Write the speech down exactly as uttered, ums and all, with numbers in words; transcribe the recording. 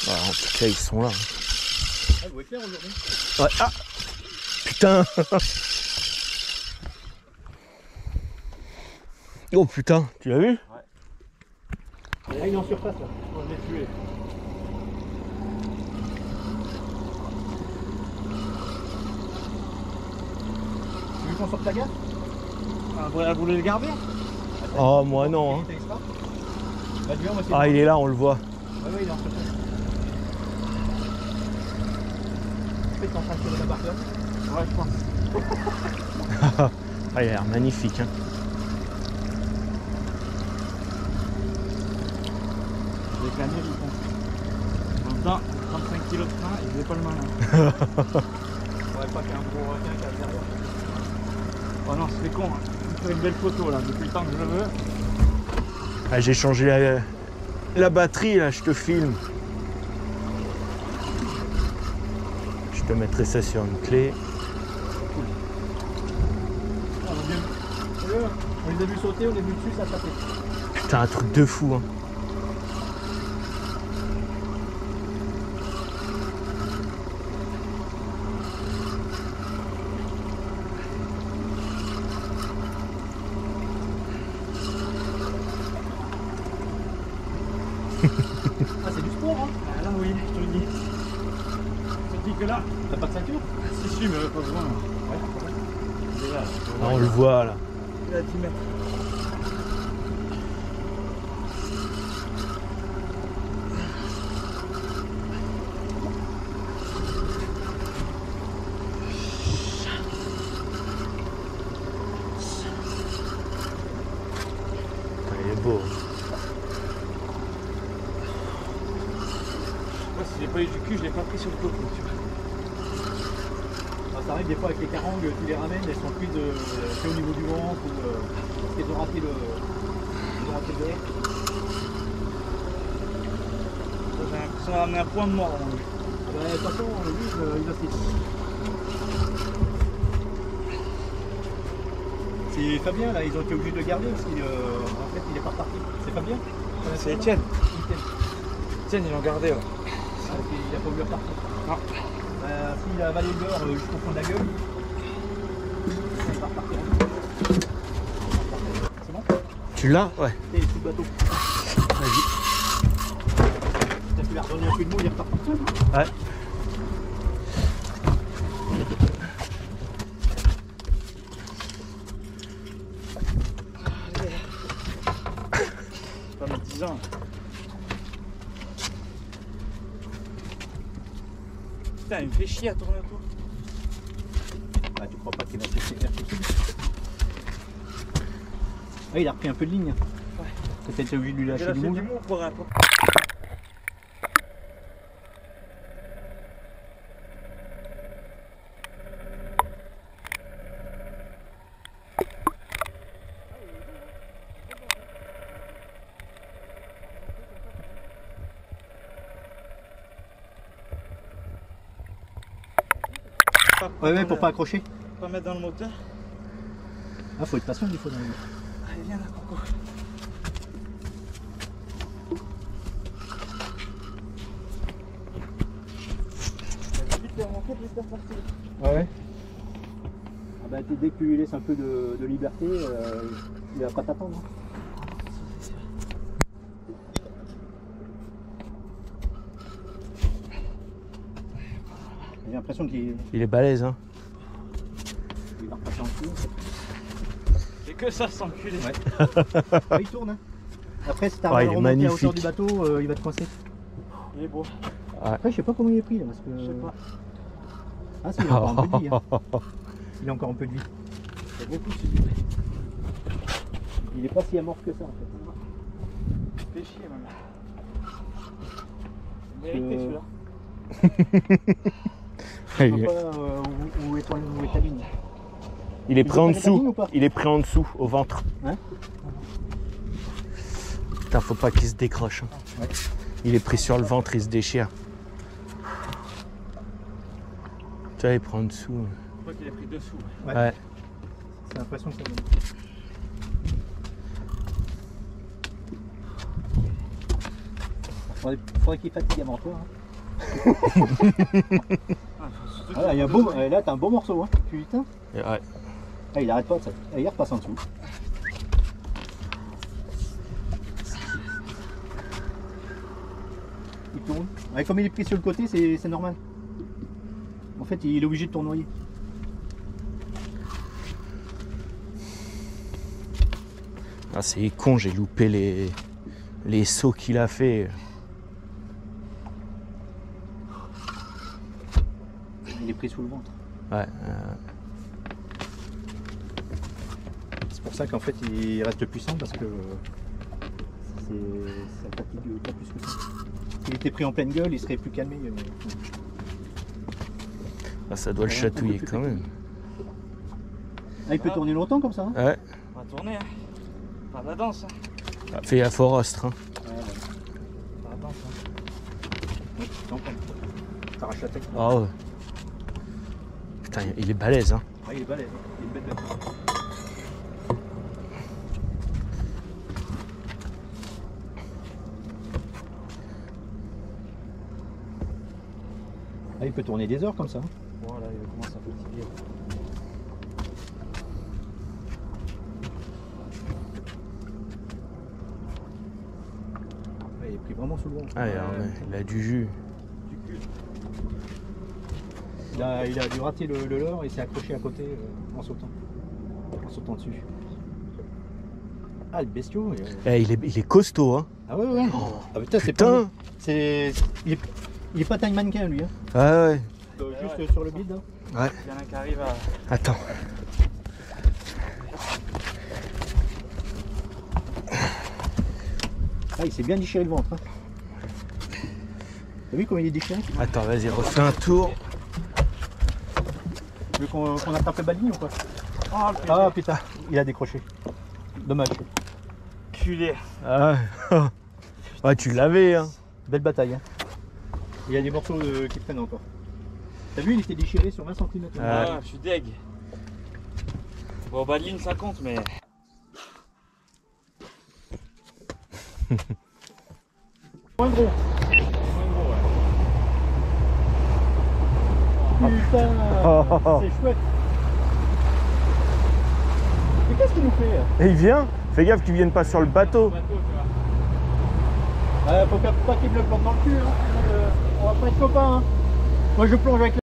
Ah, en tout cas, ils sont là. Ah, vous êtes clair aujourd'hui? Ouais. Ah putain. Oh putain, tu l'as vu? Ouais. Et là, il est en surface là. On va le tuer. Tu veux qu'on sorte la gare? Ah, vous voulez le garder? Oh, moi non. Hein. Bah, du moins, moi, Ah, il est là, on le voit. Ouais, ouais, il est en surface. Tu es en train de tirer la barre là? Ouais, je pense. Ah, il a l'air magnifique. Hein. Avec la neige, ils font. En même temps, trente-cinq kilos de frein, il faisait pas le malin. Ouais, pas qu'un gros requin qui a derrière. Oh non, c'est con. Hein. Je vais faire une belle photo là, depuis le temps que je le veux. Ah, j'ai changé la, la batterie là, je te filme. Je te mettrai ça sur une clé. Cool. Ah, on, a bien... on les a vus sauter, on les a vus dessus, ça a tapé. Putain, un truc de fou. Hein. Ah, c'est du sport, hein? Ah, là, oui, je te le dis. Je te dis que là, t'as pas de ceinture? Ah, si, si, mais pas besoin. Ouais, pas besoin. Déjà, Ah, on le voit là. il est à dix mètres. Putain, il est beau. Moi, si j'ai pas eu du cul, je l'ai pas pris sur le côté. Ah, ça arrive des fois avec les carangues, tu les ramènes, elles sont prises de, euh, au niveau du ventre ou euh, parce qu'elles ont raté le, ils ont raté le derrière. J'ai l'impression d'amener un point de mort. Hein. Bah, de toute façon, lui, euh, il va se laisser. C'est Fabien là, ils ont été obligés de le garder parce qu'en euh, fait il est pas reparti. C'est Fabien? C'est Etienne. Etienne. Etienne, ils l'ont gardé. Ouais. Ah, il a pas voulu repartir. Non. Euh, S'il a avalé le beurre euh, jusqu'au fond de la gueule, il va repartir. C'est bon? Tu l'as? Ouais. Et sous le bateau. Vas-y. Peut-être qu'il va redonner un peu de mou, il repart tout seul. Ouais. Ça va mettre dix ans. Putain, il me fait chier à tourner autour. Ah, tu crois pas qu'il va se laisser faire tout seul? Ah, il a repris un peu de ligne. Ouais. Peut-être obligé de lui lâcher du mou. pour un peu. Ouais, ouais, pour pas accrocher. Pas mettre dans le moteur. Ah, faut être patient il faut dans le... Allez, viens là, Coco. Ouais, ouais. Ah bah, dès que tu lui laisses un peu de, de liberté, euh, il va pas t'attendre. J'ai l'impression qu'il Il est balèze, hein. il va repasser en dessous. C'est que ça, s'enculer. Ouais. Ouais, il tourne. Hein. Après, si t'arrives Ouais, à il est remonter à hauteur magnifique. du bateau, euh, il va te coincer. Il est beau. Après, je sais pas comment il est pris là. Parce que... Je sais pas. Ah, si, il a encore un peu de vie. Hein. Il a encore un peu de vie. C'est beaucoup, c'est du Il est pas si amorphe que ça en fait. fait chier, maman. Mérité Euh... celui-là. Je sais pas euh, où, où, est ton, où est ta ligne. Il est Tu pris veux en pas mettre la ligne dessous. ou pas? Il est pris en dessous, au ventre. Hein? Putain, faut pas qu'il se décroche. Hein. Ouais. Il est pris sur le ventre, il se déchire. Tu vois, il prend en dessous. Je crois qu'il est pris dessous. Ouais. Ouais. C'est l'impression que ça donne. Faudrait, faudrait qu'il fatigue avant toi. Hein. Ah, faut surtout Voilà, il y a un beau, là t'as un beau morceau, hein. Putain. Ouais. Ah, il arrête pas de ça. Ah, il repasse en dessous. Il tourne. Ouais, comme il est pris sur le côté, c'est normal. En fait, il est obligé de tournoyer. Ah, c'est con, j'ai loupé les, les sauts qu'il a fait. Il est pris sous le ventre. Ouais. Euh... C'est pour ça qu'en fait, il reste puissant parce que ça fatigue pas plus que ça. S'il était pris en pleine gueule, il serait plus calmé. Ah, ça doit le chatouiller quand même. Ah, il peut Ah. tourner longtemps comme ça, hein. Ouais. On va tourner. Hein. Pas de la danse. Hein. Ah, fais gaffe au rostre. Hein. Ouais, ouais. Pas de la danse. Hein. Ouais, t'en prends. T'arraches la tête. Oh, ouais. Putain, il est balèze. Hein. Ouais, il est balèze. Il est une bête bête. Ah, il peut tourner des heures comme ça. Voilà, il commence à fatiguer. Ouais, il est pris vraiment sous le ventre. Ah, ouais, ouais, il a du jus. Du cul. Il a, il a dû rater le, le leurre et s'est accroché à côté euh, en sautant. En sautant dessus. Ah, le bestiau. il- Eh, il, est, il est costaud. Hein. Ah ouais, ouais. Ah, putain, c'est pas. Putain. C'est. Il est, il est pas taille mannequin lui. Hein. Ah ouais. Euh, Ouais, juste ouais. sur le bide. Hein. Ouais. Il y en a qui arrive à. Attends. Ah, il s'est bien déchiré le ventre. Hein. T'as vu comment il est déchiré? Attends, vas-y, refais un tour. Tu veux qu'on qu'on attrape le baline ou quoi? Oh le Ah putain, il a décroché. Dommage. culé. Ah ouais. Ouais, tu l'avais. Hein. Belle bataille. Hein. Il y a des morceaux euh, qui prennent encore. T'as vu, il était déchiré sur vingt centimètres. Ah. Ouais, je suis deg. Bon, bas de ligne ça compte, mais. Moins gros. Moins gros, ouais. Putain, Oh, oh, oh. c'est chouette. Mais qu'est-ce qu'il nous fait hein? Et il vient. Fais gaffe qu'il vienne pas sur le bateau. Bateau, tu vois. Ouais, faut pas qu'il me le plante dans le cul. Hein. Euh, On va pas être copains. Hein. Moi je plonge avec